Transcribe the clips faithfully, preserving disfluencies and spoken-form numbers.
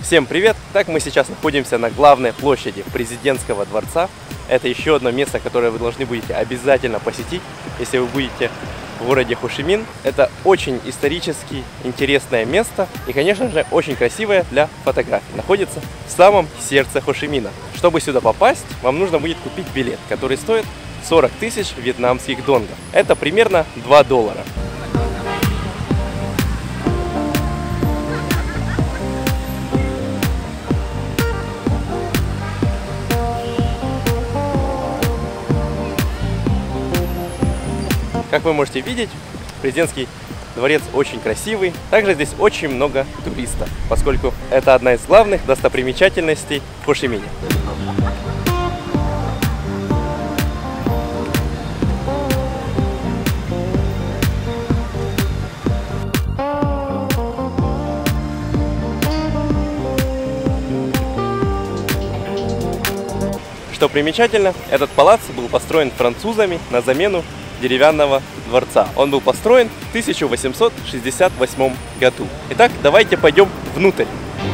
Всем привет! Так, мы сейчас находимся на главной площади президентского дворца. Это еще одно место, которое вы должны будете обязательно посетить, если вы будете в городе Хошимин. Это очень исторически интересное место и, конечно же, очень красивое для фотографий. Находится в самом сердце Хошимина. Чтобы сюда попасть, вам нужно будет купить билет, который стоит сорок тысяч вьетнамских донгов. Это примерно два доллара. Как вы можете видеть, президентский дворец очень красивый. Также здесь очень много туристов, поскольку это одна из главных достопримечательностей в Хошимине. Что примечательно, этот палац был построен французами на замену деревянного дворца. Он был построен в тысяча восемьсот шестьдесят восьмом году. Итак, давайте пойдем внутрь.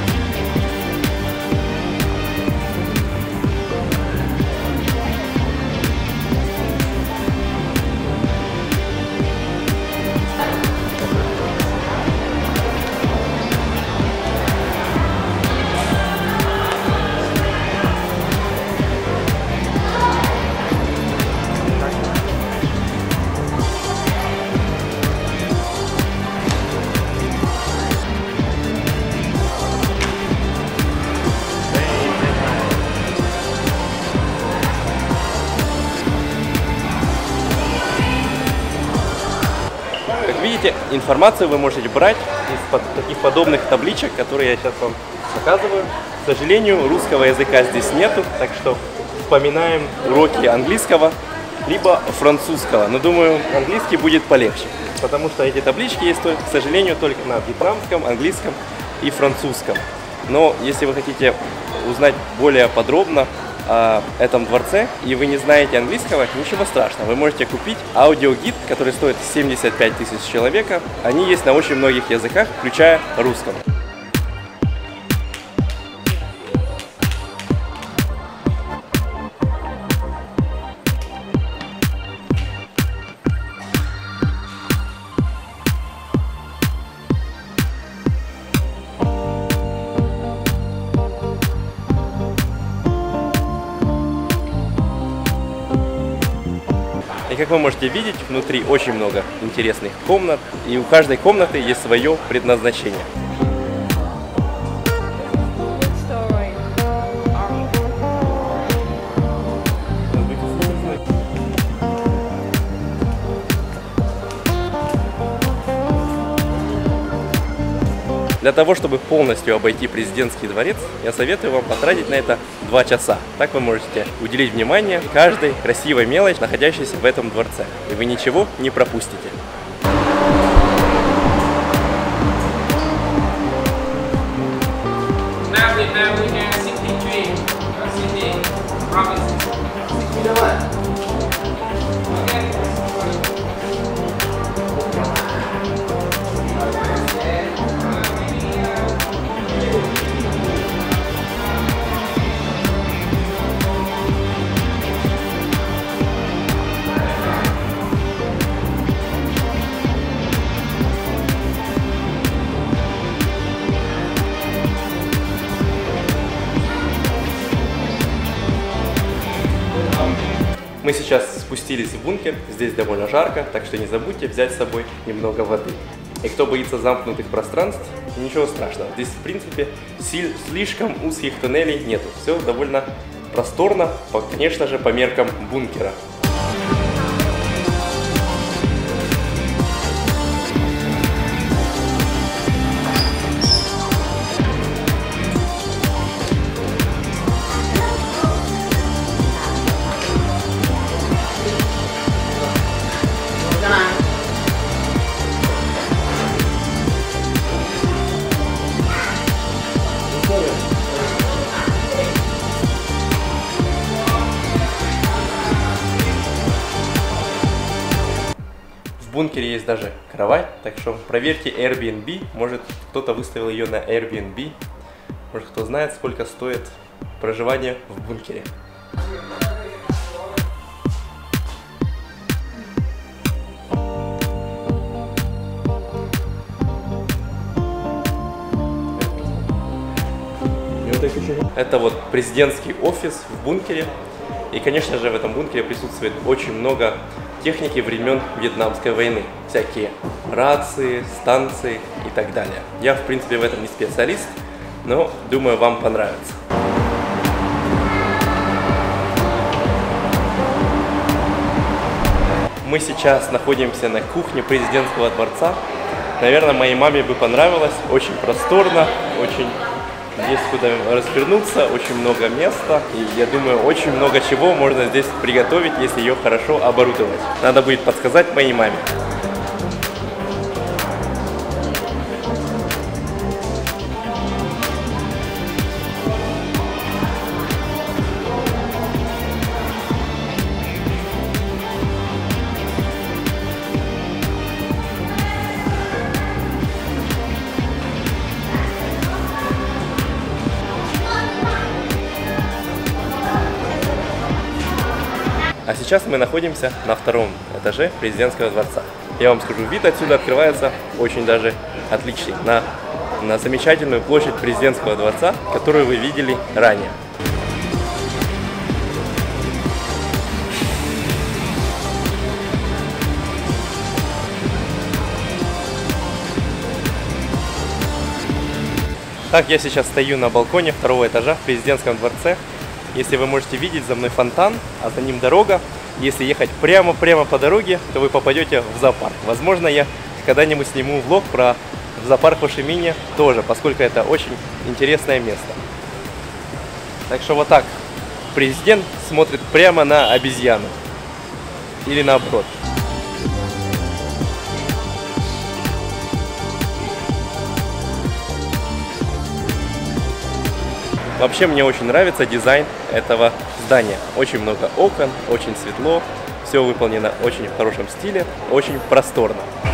Видите, информацию вы можете брать из таких подобных табличек, которые я сейчас вам показываю. К сожалению, русского языка здесь нету, так что вспоминаем уроки английского либо французского. Но думаю, английский будет полегче, потому что эти таблички есть, к сожалению, только на вьетнамском, английском и французском. Но если вы хотите узнать более подробно о этом дворце и вы не знаете английского, ничего страшного. Вы можете купить аудиогид, который стоит семьдесят пять тысяч человека. Они есть на очень многих языках, включая русском. И как вы можете видеть, внутри очень много интересных комнат, и у каждой комнаты есть свое предназначение. Для того, чтобы полностью обойти президентский дворец, я советую вам потратить на это два часа. Так вы можете уделить внимание каждой красивой мелочи, находящейся в этом дворце. И вы ничего не пропустите. Мы сейчас спустились в бункер, здесь довольно жарко, так что не забудьте взять с собой немного воды. И кто боится замкнутых пространств, ничего страшного. Здесь, в принципе, слишком узких туннелей нету. Все довольно просторно, конечно же, по меркам бункера. В бункере есть даже кровать, так что проверьте Airbnb, может кто-то выставил ее на Airbnb. Может, кто знает, сколько стоит проживание в бункере. Это вот президентский офис в бункере. И, конечно же, в этом бункере присутствует очень много техники времен Вьетнамской войны. Всякие рации, станции и так далее. Я, в принципе, в этом не специалист, но думаю, вам понравится. Мы сейчас находимся на кухне президентского дворца. Наверное, моей маме бы понравилось. Очень просторно, очень... Есть куда развернуться, очень много места, и я думаю, очень много чего можно здесь приготовить, если ее хорошо оборудовать. Надо будет подсказать моей маме. А сейчас мы находимся на втором этаже президентского дворца. Я вам скажу, вид отсюда открывается очень даже отличный. На, на замечательную площадь президентского дворца, которую вы видели ранее. Так, я сейчас стою на балконе второго этажа в президентском дворце. Если вы можете видеть, за мной фонтан, а за ним дорога. Если ехать прямо-прямо по дороге, то вы попадете в зоопарк. Возможно, я когда-нибудь сниму влог про зоопарк в Хошимине тоже, поскольку это очень интересное место. Так что вот так. Президент смотрит прямо на обезьяну. Или наоборот. Вообще мне очень нравится дизайн этого здания. Очень много окон, очень светло, все выполнено очень в хорошем стиле, очень просторно.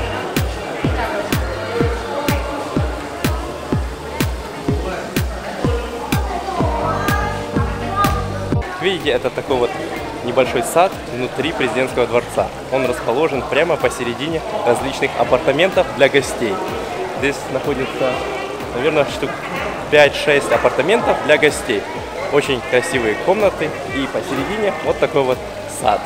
Видите, это такой вот небольшой сад внутри президентского дворца. Он расположен прямо посередине различных апартаментов для гостей. Здесь находится, наверное, штук пять-шесть апартаментов для гостей. Очень красивые комнаты и посередине вот такой вот сад.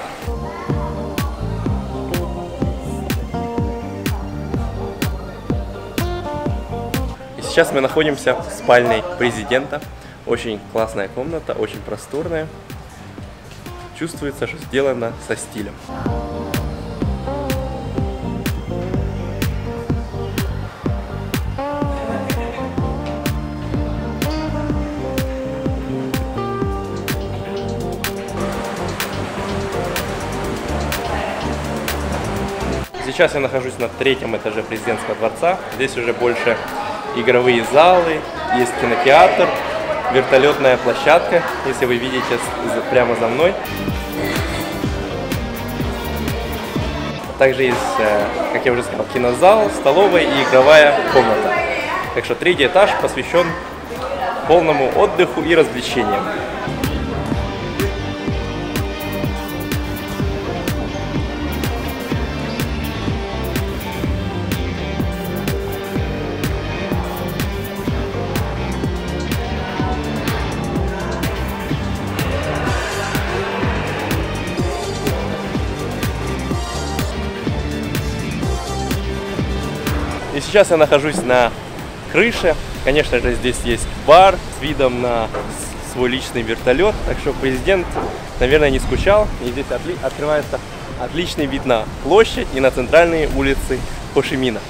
И сейчас мы находимся в спальне президента. Очень классная комната, очень просторная. Чувствуется, что сделано со стилем. Сейчас я нахожусь на третьем этаже президентского дворца. Здесь уже больше игровые залы, есть кинотеатр, вертолетная площадка, если вы видите прямо за мной. Также есть, как я уже сказал, кинозал, столовая и игровая комната. Так что третий этаж посвящен полному отдыху и развлечениям. И сейчас я нахожусь на крыше. Конечно же, здесь есть бар с видом на свой личный вертолет. Так что президент, наверное, не скучал. И здесь отли- открывается отличный вид на площадь и на центральные улицы Хошимина.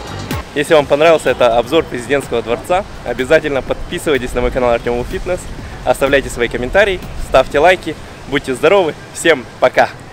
Если вам понравился это обзор президентского дворца, обязательно подписывайтесь на мой канал Артемов Фитнес. Оставляйте свои комментарии, ставьте лайки. Будьте здоровы. Всем пока!